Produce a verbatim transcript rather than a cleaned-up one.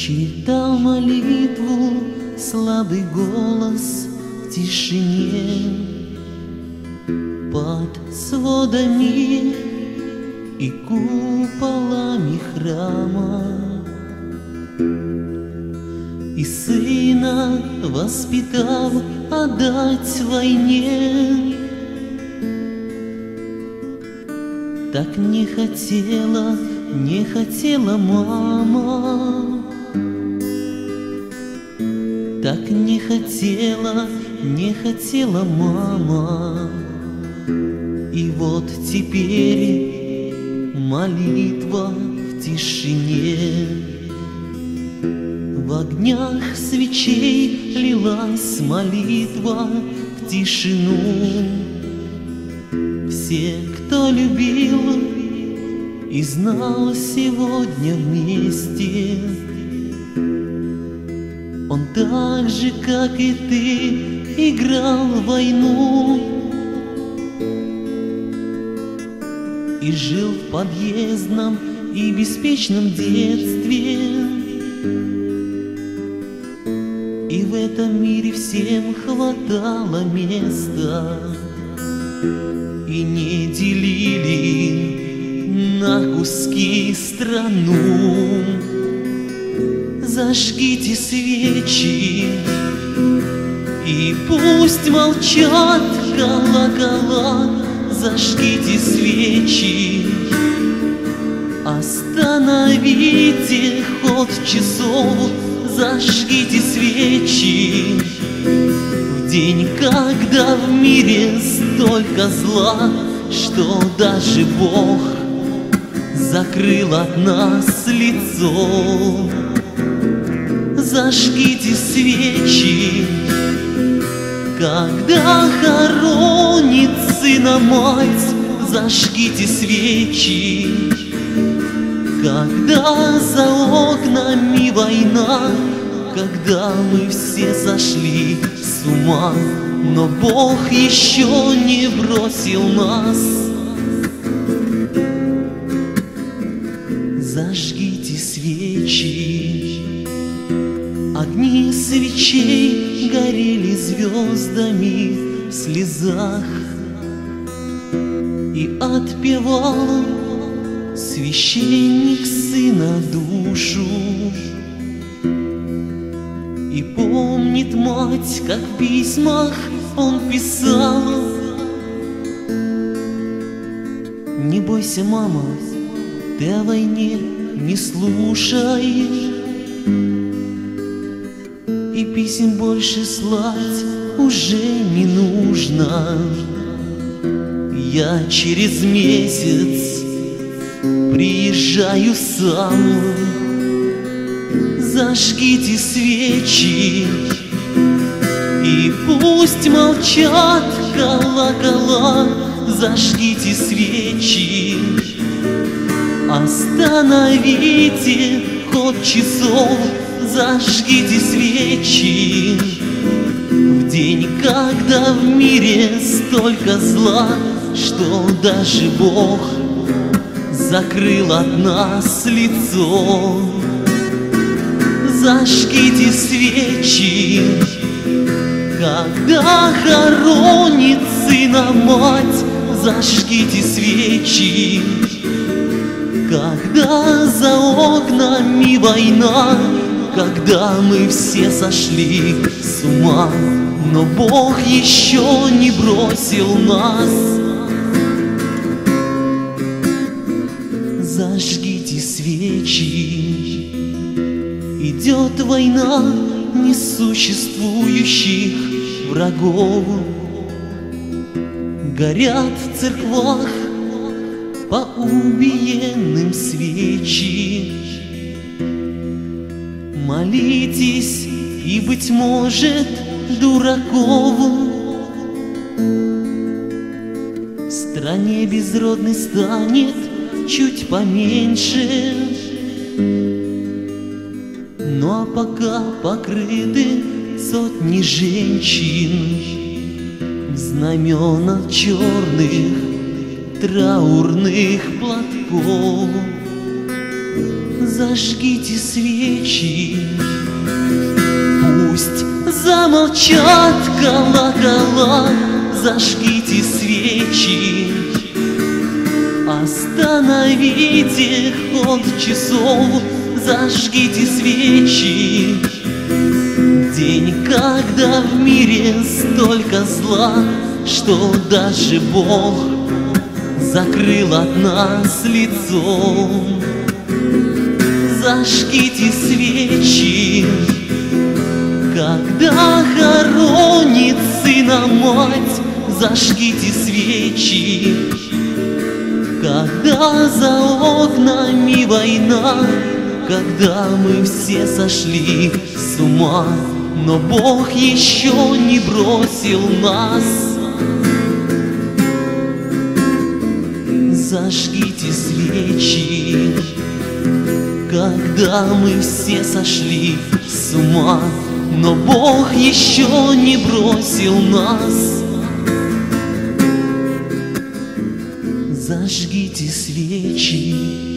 Читал молитву слабый голос в тишине под сводами и куполами храма, и сына воспитав отдать войне. Так не хотела, не хотела мама, так не хотела, не хотела мама. И вот теперь молитва в тишине, в огнях свечей лилась молитва в тишину. Все, кто любил и знал сегодня вместе, он так же, как и ты, играл в войну и жил в подъездном и беспечном детстве. И в этом мире всем хватало места, и не делили на куски страну. Зажгите свечи, и пусть молчат колокола. Зажгите свечи, остановите ход часов. Зажгите свечи в день, когда в мире столько зла, что даже Бог закрыл от нас лицо. Зажгите свечи, когда хоронит сына мать. Зажгите свечи, когда за окнами война, когда мы все сошли с ума, но Бог еще не бросил нас. Зажгите свечи, огни свечей горели звездами в слезах, и отпевал священник сына душу. И помнит мать, как в письмах он писал: не бойся, мама, ты о войне не слушай, и писем больше слать уже не нужно. Я через месяц приезжаю сам. Зажгите свечи, и пусть молчат колокола. Зажгите свечи, остановите ход часов. Зажгите свечи в день, когда в мире столько зла, что даже Бог закрыл от нас лицо. Зажгите свечи, когда хоронит сына мать. Зажгите свечи, когда за окнами война, когда мы все сошли с ума, но Бог еще не бросил нас. Зажгите свечи, идет война несуществующих врагов. Горят в церквах по убиенным свечи. Молитесь, и, быть может, дураков в стране безродной станет чуть поменьше. Ну а пока покрыты сотни женщин в знаменах черных траурных платков. Зажгите свечи, пусть замолчат колокола. Зажгите свечи, остановите ход часов. Зажгите свечи, день, когда в мире столько зла, что даже Бог закрыл от нас лицо. Зажгите свечи, когда хоронит сына мать. Зажгите свечи, когда за окнами война, когда мы все сошли с ума, но Бог еще не бросил нас. Зажгите свечи, когда мы все сошли с ума, но Бог еще не бросил нас. Зажгите свечи.